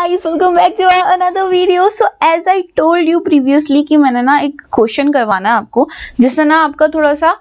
guys, welcome back to another video. So as I told you previously कि मैंने ना एक क्वेश्चन करवाना है आपको, जिससे ना आपका थोड़ा सा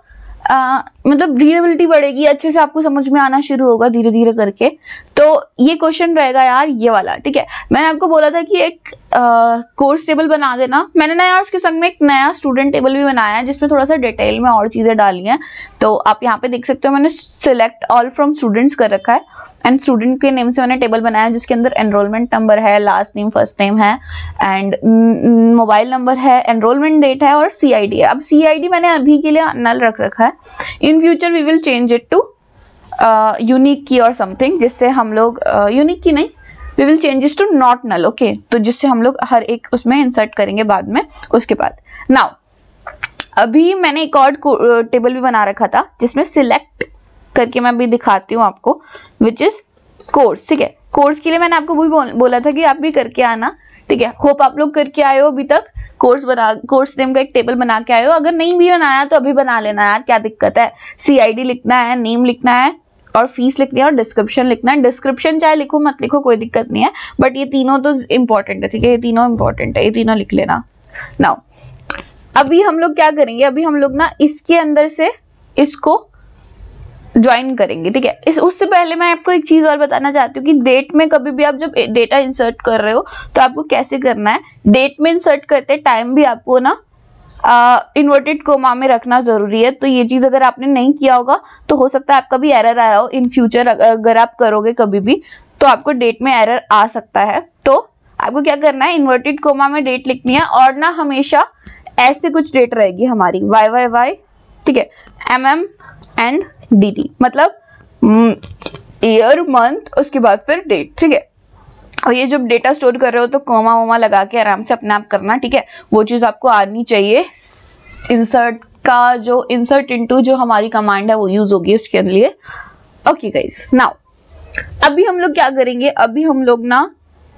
मतलब रीडेबिलिटी बढ़ेगी, अच्छे से आपको समझ में आना शुरू होगा धीरे धीरे करके। तो ये क्वेश्चन रहेगा यार ये वाला, ठीक है। मैंने आपको बोला था कि एक कोर्स टेबल बना देना। मैंने ना यार उसके संग में एक नया स्टूडेंट टेबल भी बनाया है, जिसमें थोड़ा सा डिटेल में और चीजें डाली हैं। तो आप यहाँ पे देख सकते हो, मैंने सिलेक्ट ऑल फ्रॉम स्टूडेंट्स कर रखा है एंड स्टूडेंट के नेम से मैंने टेबल बनाया है, जिसके अंदर एनरोलमेंट नंबर है, लास्ट नेम फर्स्ट नेम है एंड मोबाइल नंबर है, एनरोलमेंट डेट है और CID है। अब CID मैंने अभी के लिए नल रख रखा है। In future we will change it to unique key or something, जिससे हम लोग यूनिक की नहीं, we will change it to not null, okay. तो जिससे हम लोग हर एक उसमें इंसर्ट करेंगे बाद में। उसके बाद नाउ अभी मैंने एक और टेबल भी बना रखा था, जिसमें सिलेक्ट करके मैं भी दिखाती हूँ आपको, विच इज कोर्स, ठीक है। कोर्स के लिए मैंने आपको वही बोला था कि आप भी करके आना, ठीक है। होप आप लोग करके आए हो अभी तक। कोर्स नेम का एक टेबल बना के आए हो। अगर नहीं भी बनाया तो अभी बना लेना यार, क्या दिक्कत है। CID लिखना है, नेम लिखना है और फीस लिखनी है और डिस्क्रिप्शन लिखना है। डिस्क्रिप्शन चाहे लिखो मत लिखो कोई दिक्कत नहीं है, बट ये तीनों तो इम्पोर्टेंट है, ठीक है। ये तीनों इम्पोर्टेंट है, ये तीनों लिख लेना। नाउ अभी हम लोग क्या करेंगे, अभी हम लोग ना इसके अंदर से इसको ज्वाइन करेंगे, ठीक है। उससे पहले मैं आपको एक चीज और बताना चाहती हूँ कि डेट में कभी भी आप जब डेटा इंसर्ट कर रहे हो तो आपको कैसे करना है। डेट में इंसर्ट करते टाइम भी आपको ना इन्वर्टेड कोमा में रखना जरूरी है। तो ये चीज अगर आपने नहीं किया होगा तो हो सकता है आपका भी एरर आया हो। इन फ्यूचर अगर आप करोगे कभी भी तो आपको डेट में एरर आ सकता है। तो आपको क्या करना है, इन्वर्टेड कोमा में डेट लिखनी है और ना हमेशा ऐसे कुछ डेट रहेगी हमारी YYY, ठीक है, MM एंड DT, मतलब ईयर मंथ, उसके बाद फिर डेट, ठीक है। और ये जब डेटा स्टोर कर रहे हो तो कोमा वोमा लगा के आराम से अपने आप करना, ठीक है। वो चीज आपको आनी चाहिए। इंसर्ट का जो इंसर्ट इनटू जो हमारी कमांड है वो यूज होगी उसके लिए, ओके गाइस। नाउ अभी हम लोग क्या करेंगे, अभी हम लोग ना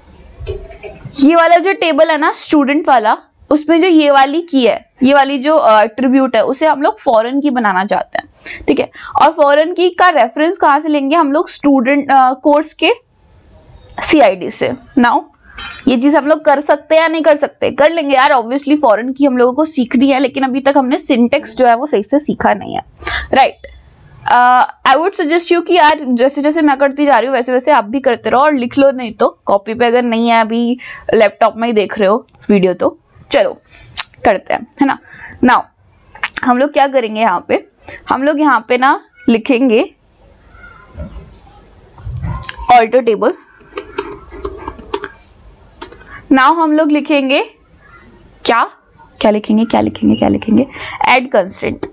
ये वाला जो टेबल है ना स्टूडेंट वाला, उसमें जो ये वाली की है, ये वाली जो एट्रीब्यूट है, उसे हम लोग फॉरेन की बनाना चाहते हैं, ठीक है। और फॉरेन की का रेफरेंस कहाँ से लेंगे हम लोग, स्टूडेंट कोर्स के CID से। नाउ ये चीज हम लोग कर सकते हैं या नहीं कर सकते, कर लेंगे यार। ऑब्वियसली फॉरेन की हम लोगों को सीखनी है, लेकिन अभी तक हमने सिंटेक्स जो है वो सही से सीखा नहीं है, right. I would suggest you कि यार जैसे जैसे मैं करती जा रही हूँ वैसे वैसे आप भी करते रहो और लिख लो, नहीं तो कॉपी पे, अगर नहीं है अभी लैपटॉप में ही देख रहे हो वीडियो तो चलो करते हैं, है ना। नाउ हम लोग क्या करेंगे, यहाँ पे हम लोग यहाँ पे ना लिखेंगे ऑल्टर टेबल। नाउ हम लोग लिखेंगे क्या क्या लिखेंगे, क्या लिखेंगे, क्या लिखेंगे, ऐड कंस्ट्रेंट।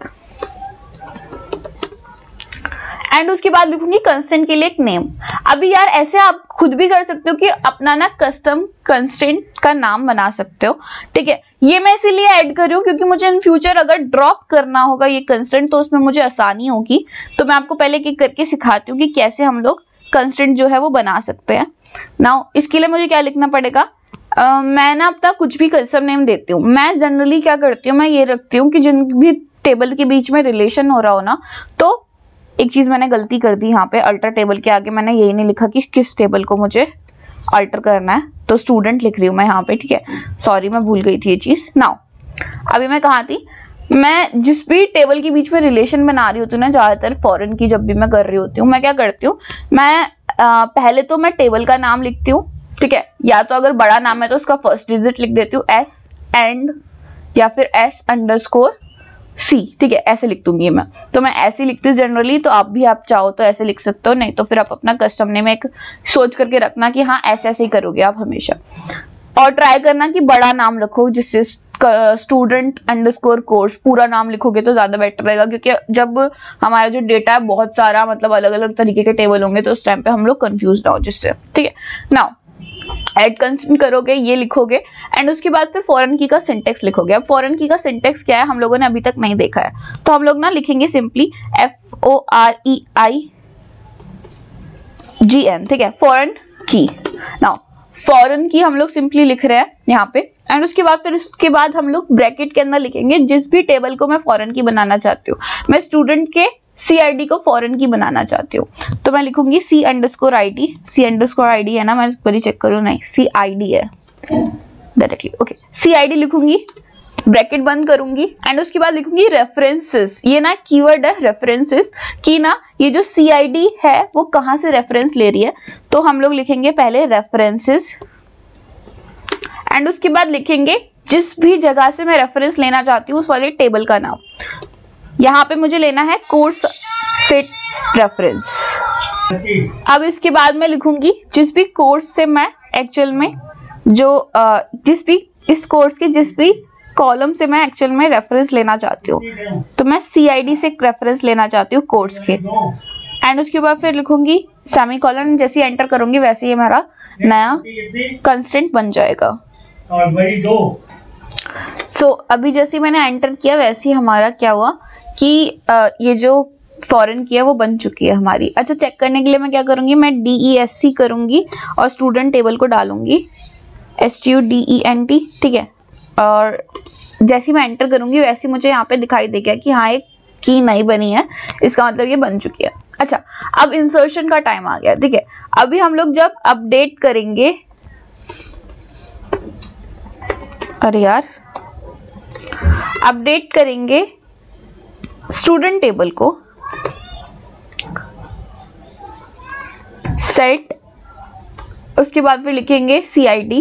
एंड उसके बाद लिखूंगी कंस्ट्रेंट के लिए एक नेम। अभी यार ऐसे आप खुद भी कर सकते हो कि अपना ना कस्टम कंस्ट्रेंट का नाम बना सकते हो, ठीक है। ये मैं इसीलिए ऐड कर रही हूँ क्योंकि मुझे इन फ्यूचर अगर ड्रॉप करना होगा ये कंस्ट्रेंट तो उसमें मुझे आसानी होगी। तो मैं आपको पहले एक करके सिखाती हूँ कि कैसे हम लोग कंस्ट्रेंट जो है वो बना सकते हैं। नाउ इसके लिए मुझे क्या लिखना पड़ेगा, मैं ना अपना कुछ भी कस्टम नेम देती हूँ। मैं जनरली क्या करती हूँ, मैं ये रखती हूँ कि जिन भी टेबल के बीच में रिलेशन हो रहा हो ना, तो एक चीज मैंने गलती कर दी यहाँ पे, अल्टर टेबल के आगे मैंने यही नहीं लिखा कि किस टेबल को मुझे अल्टर करना है, तो स्टूडेंट लिख रही हूँ मैं यहाँ पे, ठीक है। सॉरी मैं भूल गई थी ये चीज। नाउ अभी मैं कहाँ थी, मैं जिस भी टेबल के बीच में रिलेशन बना रही होती हूँ ना, ज्यादातर फॉरेन की जब भी मैं कर रही होती हूँ, मैं क्या करती हूँ, मैं पहले तो मैं टेबल का नाम लिखती हूँ, ठीक है। या तो अगर बड़ा नाम है तो उसका फर्स्ट डिजिट लिख देती हूँ S एंड या फिर S_C, ठीक है, ऐसे लिख दूंगी मैं। तो मैं ऐसे लिखती हूँ जनरली, तो आप भी आप चाहो तो ऐसे लिख सकते हो, नहीं तो फिर आप अपना कस्टम नेम एक सोच करके रखना कि हाँ ऐसे ऐसे ही करोगे आप हमेशा। और ट्राई करना कि बड़ा नाम रखो, जिससे student_course पूरा नाम लिखोगे तो ज्यादा बेटर रहेगा, क्योंकि जब हमारा जो डेटा है बहुत सारा मतलब अलग अलग तरीके के टेबल होंगे तो उस टाइम पे हम लोग कंफ्यूज ना हो जिससे, ठीक है। नाउ ऐड कंस्ट्रेंट करोगे, ये लिखोगे एंड उसके बाद फिर फॉरेन की का सिंटेक्स लिखोगे। अब फॉरेन की का सिंटेक्स क्या है हम लोगों ने अभी तक नहीं देखा है, तो हम लोग ना लिखेंगे सिंपली FOREIGN, ठीक है, फॉरेन की। नाउ फॉरेन की हम लोग सिंपली लिख रहे हैं यहाँ पे एंड उसके बाद फिर उसके बाद हम लोग ब्रैकेट के अंदर लिखेंगे जिस भी टेबल को मैं फॉरेन की बनाना चाहती हूँ। मैं स्टूडेंट के CID को फॉरेन की बनाना चाहती हूँ, तो मैं लिखूंगी C_ID, C_ID है ना, मैं पहले चेक करूँ, नहीं CID है डायरेक्टली, ओके CID लिखूंगी, ब्रैकेट बंद करूंगी एंड उसके बाद लिखूंगी रेफरेंसेस। ये ना कीवर्ड है रेफरेंसेस कि ना ये जो CID है वो कहाँ से रेफरेंस ले रही है, तो हम लोग लिखेंगे पहले रेफरेंसेस एंड उसके बाद लिखेंगे जिस भी जगह से मैं रेफरेंस लेना चाहती हूँ उस वाले टेबल का नाम। यहाँ पे मुझे लेना है कोर्स सेट रेफरेंस। अब इसके बाद मैं लिखूंगी जिस भी कोर्स से मैं एक्चुअल में जो जिस भी इस कोर्स के जिस भी कॉलम से मैं एक्चुअल में रेफरेंस लेना चाहती हूँ, तो मैं CID से रेफरेंस लेना चाहती हूँ कोर्स के एंड उसके बाद फिर लिखूंगी सेमीकोलन। जैसे एंटर करूंगी वैसे ही हमारा नया कंस्ट्रेंट बन जाएगा। सो अभी जैसे मैंने एंटर किया वैसे ही हमारा क्या हुआ कि ये जो फॉरेन की है वो बन चुकी है हमारी। अच्छा, चेक करने के लिए मैं क्या करूंगी, मैं DESC करूंगी और स्टूडेंट टेबल को डालूंगी STUDENT, ठीक है। और जैसे मैं एंटर करूंगी वैसे मुझे यहाँ पे दिखाई देगा कि हाँ एक की नई बनी है, इसका मतलब ये बन चुकी है। अच्छा, अब इंसर्शन का टाइम आ गया, ठीक है। अभी हम लोग जब अपडेट करेंगे, अरे यार, अपडेट करेंगे स्टूडेंट टेबल को, सेट, उसके बाद फिर लिखेंगे CID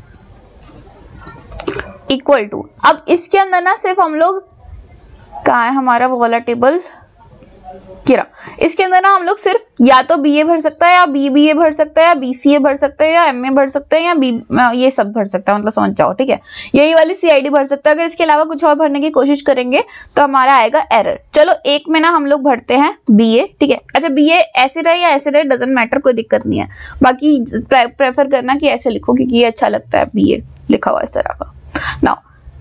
इक्वल टू। अब इसके अंदर ना सिर्फ हम लोग, कहाँ है हमारा वो वाला टेबल, गिरा, इसके अंदर ना हम लोग सिर्फ या तो BA भर सकता है या BBA भर सकता है या BCA भर सकता है या MA भर सकता है या ये सब भर सकता है, मतलब समझ जाओ, ठीक है। यही वाली CID भर सकता है। अगर इसके अलावा कुछ और भरने की कोशिश करेंगे तो हमारा आएगा एरर। चलो एक में ना हम लोग भरते हैं BA, ठीक है। अच्छा, BA ऐसे रहे या ऐसे रहे डजेंट मैटर, कोई दिक्कत नहीं है। बाकी प्रेफर करना कि ऐसे लिखो क्योंकि ये अच्छा लगता है BA लिखा हुआ इस तरह का। नाउ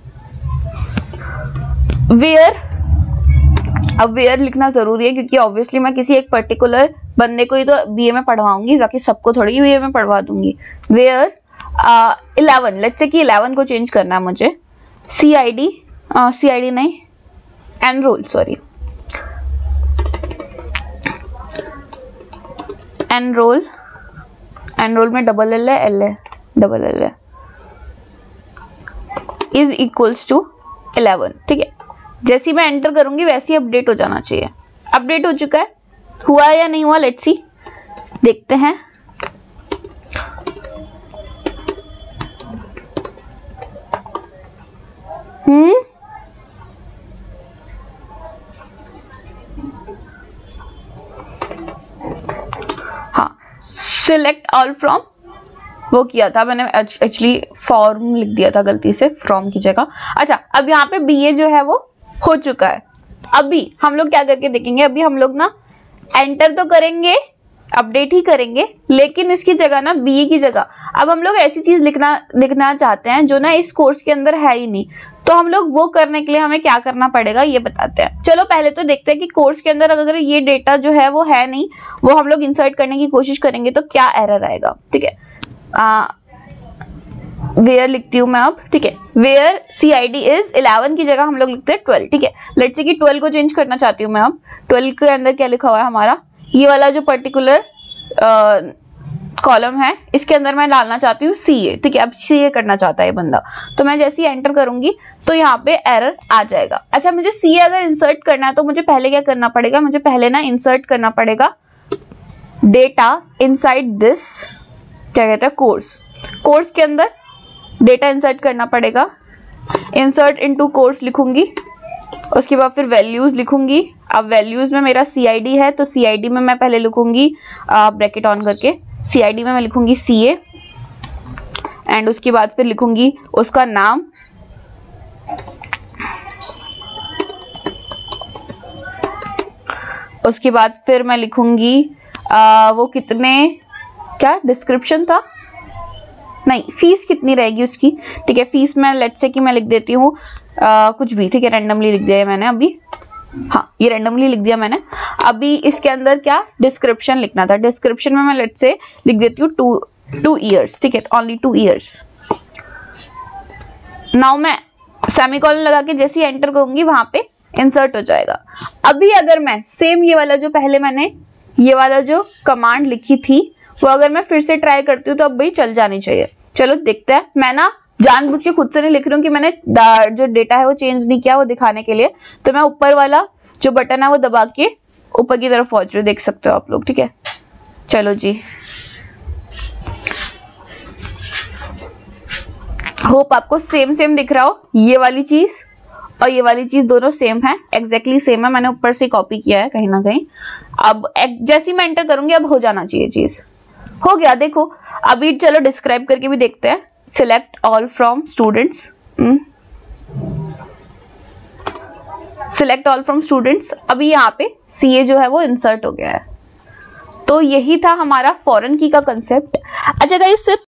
वेयर, अब वेयर लिखना जरूरी है क्योंकि ऑब्वियसली मैं किसी एक पर्टिकुलर बंदे को ही तो BA में पढ़वाऊंगी, जाके सबको थोड़ी BA में पढ़वा दूंगी। वेयर 11, लेट्स से कि 11 को चेंज करना है मुझे। CID नहीं, एनरोल, सॉरी, एनरोल में डबल L है, L है, डबल L है, इज इक्वल्स टू 11, ठीक है। जैसे मैं एंटर करूंगी वैसे ही अपडेट हो जाना चाहिए। अपडेट हो चुका है, हुआ या नहीं हुआ, लेट्स सी, देखते हैं। हाँ, सिलेक्ट ऑल फ्रॉम वो किया था मैंने, एक्चुअली फॉर्म लिख दिया था गलती से, फ्रॉम की जगह। अच्छा, अब यहाँ पे BA जो है वो हो चुका है। अभी हम लोग क्या करके देखेंगे, अभी हम लोग ना एंटर तो करेंगे, अपडेट ही करेंगे, लेकिन इसकी जगह ना BA की जगह अब हम लोग ऐसी चीज लिखना चाहते हैं जो ना इस कोर्स के अंदर है ही नहीं। तो हम लोग वो करने के लिए हमें क्या करना पड़ेगा ये बताते हैं। चलो पहले तो देखते हैं कि कोर्स के अंदर अगर ये डेटा जो है वो है नहीं, वो हम लोग इंसर्ट करने की कोशिश करेंगे तो क्या एरर आएगा, ठीक है। वेयर लिखती हूँ मैं अब, ठीक है। वेयर CID इज 11 की जगह हम लोग लिखते हैं 12, ठीक है। लेट्स से कि 12 को चेंज करना चाहती हूँ मैं। अब 12 के अंदर क्या लिखा हुआ है हमारा, ये वाला जो पर्टिकुलर कॉलम है इसके अंदर मैं डालना चाहती हूँ CA, ठीक है। अब CA करना चाहता है ये बंदा, तो मैं जैसे ही एंटर करूंगी तो यहाँ पे एरर आ जाएगा। अच्छा, मुझे CA अगर इंसर्ट करना है तो मुझे पहले क्या करना पड़ेगा, मुझे पहले ना इंसर्ट करना पड़ेगा डेटा इनसाइड दिस, क्या कहते हैं, कोर्स के अंदर डेटा इंसर्ट करना पड़ेगा। इंसर्ट इनटू कोर्स लिखूंगी, उसके बाद फिर वैल्यूज लिखूंगी। अब वैल्यूज में मेरा CID है तो CID में मैं पहले लिखूंगी ब्रैकेट ऑन करके, CID में मैं लिखूंगी CA एंड उसके बाद फिर लिखूंगी उसका नाम, उसके बाद फिर मैं लिखूंगी वो कितने, क्या डिस्क्रिप्शन था, नहीं फीस कितनी रहेगी उसकी, ठीक है। फीस में लेट्स से कि मैं लिख देती हूँ कुछ भी, ठीक है, रैंडमली लिख दिया है मैंने अभी, हाँ ये रैंडमली लिख दिया मैंने। अभी इसके अंदर क्या डिस्क्रिप्शन लिखना था, डिस्क्रिप्शन में मैं लेट्स से लिख देती हूँ 2 ईयर्स, ठीक है, ओनली 2 ईयर्स। नाउ मैं सेमीकोलन लगा के जैसे ही एंटर करूंगी वहां पे इंसर्ट हो जाएगा। अभी अगर मैं सेम ये वाला जो पहले मैंने ये वाला जो कमांड लिखी थी वो अगर मैं फिर से ट्राई करती हूँ तो अब भाई चल जानी चाहिए। चलो देखते हैं। मैं ना जानबूझ के खुद से नहीं लिख रही हूँ कि मैंने जो डेटा है वो चेंज नहीं किया, वो दिखाने के लिए। तो मैं ऊपर वाला जो बटन है वो दबा के ऊपर की तरफ पहुंच रही हूँ, देख सकते हो आप लोग। ठीक है, चलो जी, होप आपको सेम दिख रहा हो। ये वाली चीज और ये वाली चीज दोनों सेम है, एग्जैक्टली सेम है। मैंने ऊपर से कॉपी किया है कहीं ना कहीं। अब जैसे मैं एंटर करूंगी अब हो जाना चाहिए, चीज हो गया। देखो अभी चलो डिस्क्राइब करके भी देखते हैं। Select all from students, select all from students. अभी यहाँ पे सीए जो है वो इंसर्ट हो गया है। तो यही था हमारा फॉरेन की का कंसेप्ट। अच्छा गाइस, सिर्फ